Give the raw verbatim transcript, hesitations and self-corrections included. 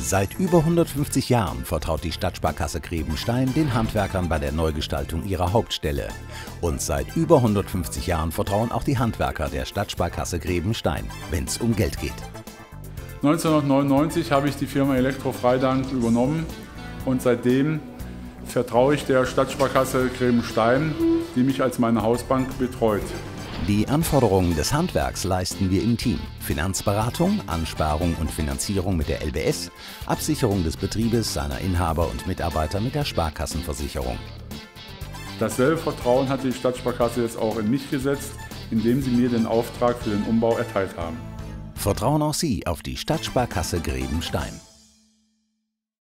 Seit über hundertfünfzig Jahren vertraut die Stadtsparkasse Grebenstein den Handwerkern bei der Neugestaltung ihrer Hauptstelle. Und seit über hundertfünfzig Jahren vertrauen auch die Handwerker der Stadtsparkasse Grebenstein, wenn es um Geld geht. neunzehnhundertneunundneunzig habe ich die Firma Elektro Freidank übernommen und seitdem vertraue ich der Stadtsparkasse Grebenstein, die mich als meine Hausbank betreut. Die Anforderungen des Handwerks leisten wir im Team. Finanzberatung, Ansparung und Finanzierung mit der L B S, Absicherung des Betriebes, seiner Inhaber und Mitarbeiter mit der Sparkassenversicherung. Dasselbe Vertrauen hat die Stadtsparkasse jetzt auch in mich gesetzt, indem sie mir den Auftrag für den Umbau erteilt haben. Vertrauen auch Sie auf die Stadtsparkasse Grebenstein.